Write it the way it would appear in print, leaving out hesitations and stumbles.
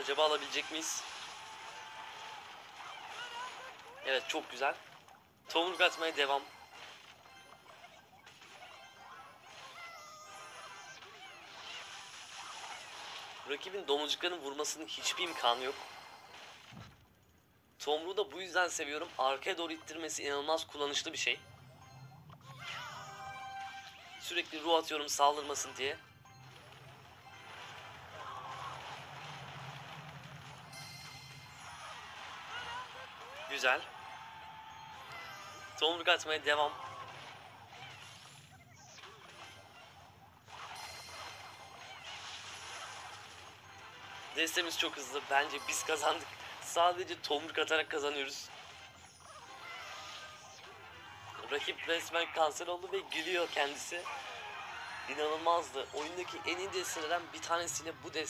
Acaba alabilecek miyiz? Evet, çok güzel. Tomruk atmaya devam. Rakibin domuzcukların vurmasının hiçbir imkanı yok. Tomruğu da bu yüzden seviyorum. Arkaya doğru ittirmesi inanılmaz kullanışlı bir şey. Sürekli ruh atıyorum saldırmasın diye. Güzel. Tomruk atmaya devam. Destemiz çok hızlı. Bence biz kazandık. Sadece tomruk atarak kazanıyoruz. Rakip resmen kanser oldu ve gülüyor kendisi. İnanılmazdı. Oyundaki en iyi destelerden bir tanesiyle bu deste.